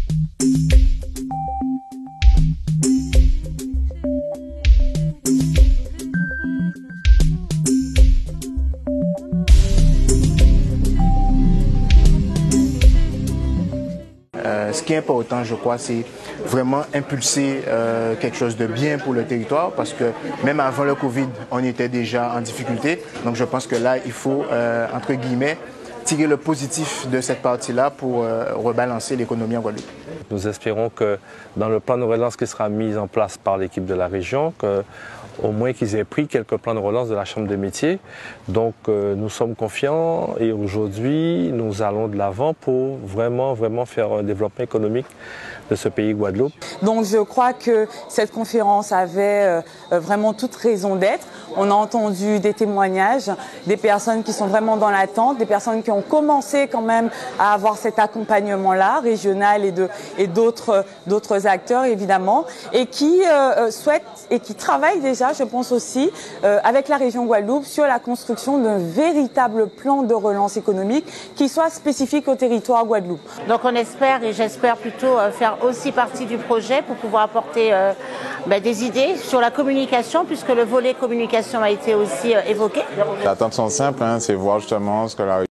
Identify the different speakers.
Speaker 1: Ce qui est important, je crois, c'est vraiment impulser quelque chose de bien pour le territoire, parce que même avant le Covid, on était déjà en difficulté. Donc je pense que là, il faut, entre guillemets, tirer le positif de cette partie-là pour rebalancer l'économie en Guadeloupe.
Speaker 2: Nous espérons que dans le plan de relance qui sera mis en place par l'équipe de la région, au moins qu'ils aient pris quelques plans de relance de la Chambre des métiers. Donc nous sommes confiants et aujourd'hui nous allons de l'avant pour vraiment faire un développement économique de ce pays Guadeloupe.
Speaker 3: Donc je crois que cette conférence avait vraiment toute raison d'être. On a entendu des témoignages, des personnes qui sont vraiment dans l'attente, des personnes qui ont commencé quand même à avoir cet accompagnement-là, régional et d'autres acteurs évidemment, et qui souhaitent et qui travaillent déjà, je pense aussi, avec la région Guadeloupe sur la construction d'un véritable plan de relance économique qui soit spécifique au territoire Guadeloupe.
Speaker 4: Donc on espère, et j'espère plutôt faire aussi partie du projet pour pouvoir apporter des idées sur la communication, puisque le volet communication a été aussi évoqué.
Speaker 5: Les attentes sont simples, c'est voir justement ce que la